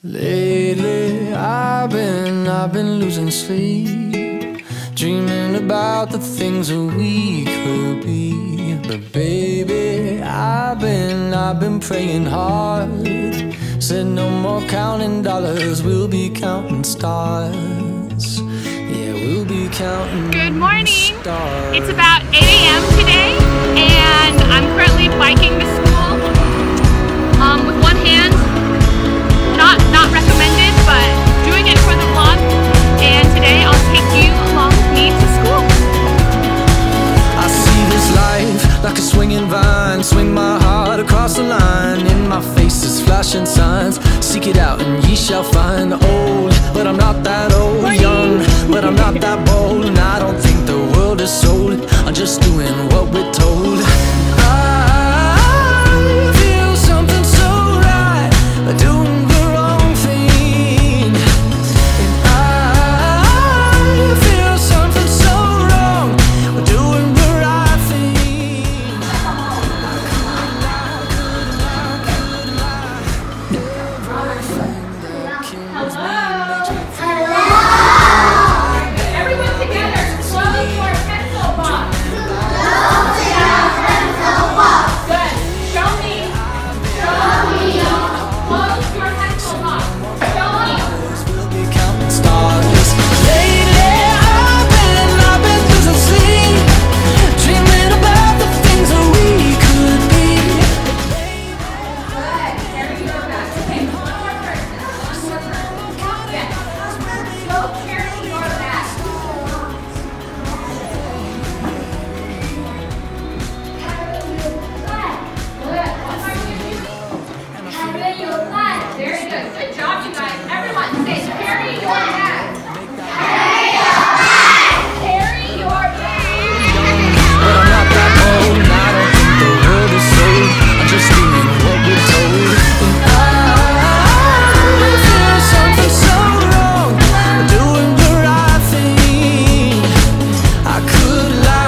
Lately I've been losing sleep, dreaming about the things that we could be. But baby, I've been praying hard. Said no more counting dollars, we'll be counting stars. Yeah, we'll be counting. Good morning. Stars. It's about 8 a.m. today, and I'm currently biking to school with one hand. Not recommended, but doing it for the vlog. And today I'll take you along with me to school. I see this life like a swinging vine, swing my heart across the line. In my face is flashing signs, seek it out and ye shall find. Old, but I'm not that old. Young, but I'm not that bold. And I don't think the world is sold, I'm just doing what we're told. I feel something so right, doing the wrong thing. And I feel something so wrong, doing the right thing. Everyone together, close your pencil box. Good. Show me. Close your pencil box. Show me. We'll be counting stars. Lately I've been losing sleep, dreaming about the things that we could be. Good. Carry your bag. Okay, one more person. Yes. Go carry your bag. Good. One more you. Very good. Good job, you guys. Everyone say, carry your bag. Carry your bag. But I'm not that old, and I don't think the world is sold, I'm just doing what we're told. And I feel something so wrong, doing the right thing. I could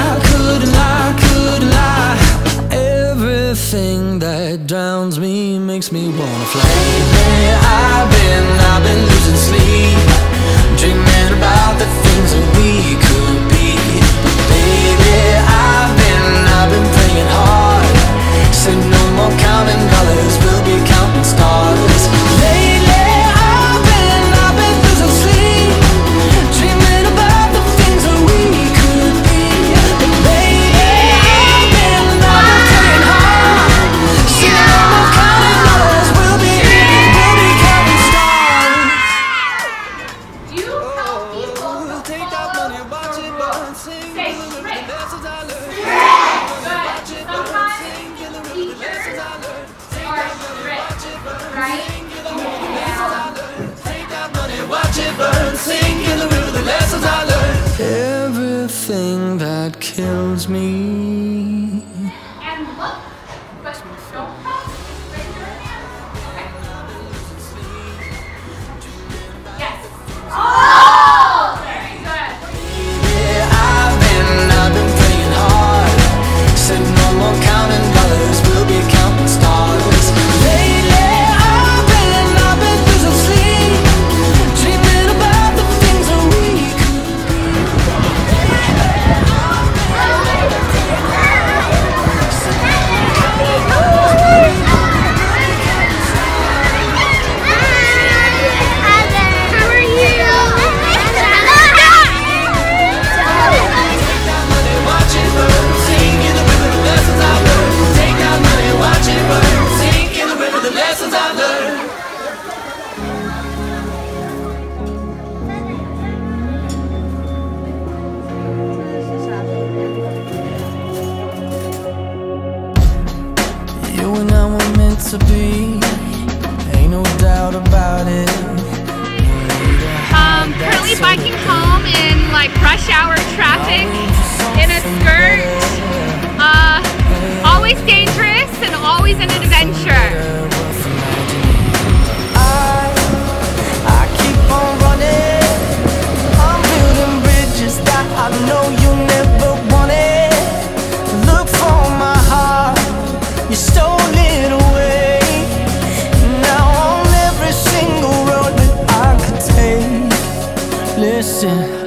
lie. Everything that drowns me makes me wanna fly. Lately I've been losing sleep, dreaming about the things that we could be. But baby, I've been praying hard. Said no more counting dollars, we'll be counting stars. Lately I've been losing sleep, dreaming about the things that we could be. But baby, I've been praying hard. Said no more counting dollars, we'll be counting stars. You help people We'll take that money, watch it burn, sing Say the straight. lessons I learned. Good. Sometimes teachers are strict, right? Take that money, watch it burn, sing in the river the lessons I learned. Everything that kills me. And look, but don't help. Raise your hand. Okay. Yes. Oh, very good. Yeah, I've been praying hard. Said no more counting dollars, we'll be counting stars. Lately I've been losing sleep, dreaming about the things that we to be, ain't no doubt about it. Currently biking home in like rush hour traffic in a skirt. Always dangerous and always an adventure. I keep on running, I'm building bridges that I know you never wanted. Look for my heart, you stole it away. Now on every single road drifting